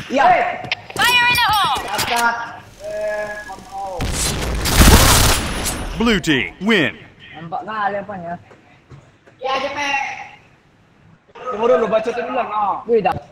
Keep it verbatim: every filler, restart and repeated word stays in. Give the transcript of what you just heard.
Ya. Fire in the hole! Dapat. Eh, kontrol. Blue team win. Nampak kali apanya. Ya, cepet. Tunggu dulu, baca tu dulu. Ah. Wih, dah.